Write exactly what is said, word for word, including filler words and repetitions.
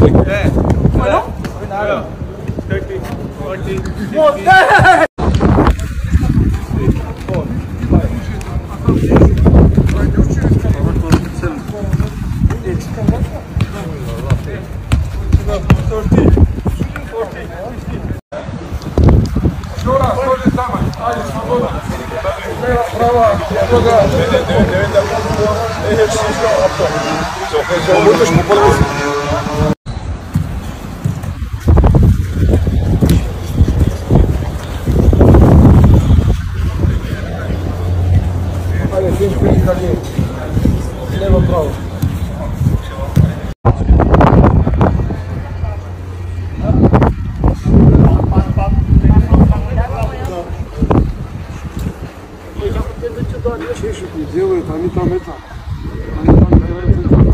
É. Foi não? Foi nada. thirty, forty, fifty. Olha, tem frente ali. Leva pra lá. Делают, они там это, они там